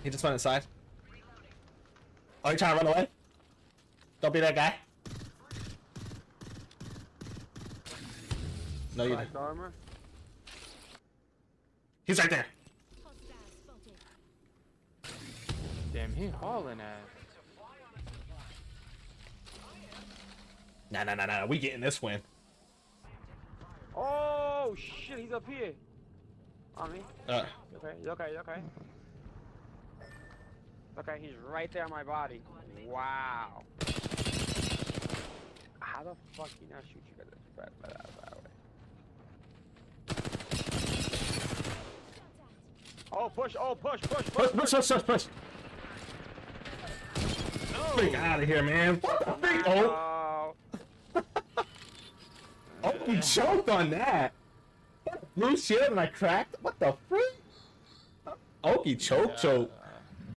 He just went inside. Oh, you trying to run away? Don't be that guy. No, you didn't. He's right there. Damn, he hauling ass. Nah. We getting this win. Oh shit, he's up here. On me. Okay, okay. Okay, he's right there on my body. Wow. How the fuck you not shoot you guys? Oh, push. No. Freak out of here, man. What the freak? Oh. Oh, you choked on that. Blue shield and I cracked. What the freak? Oh, he choke.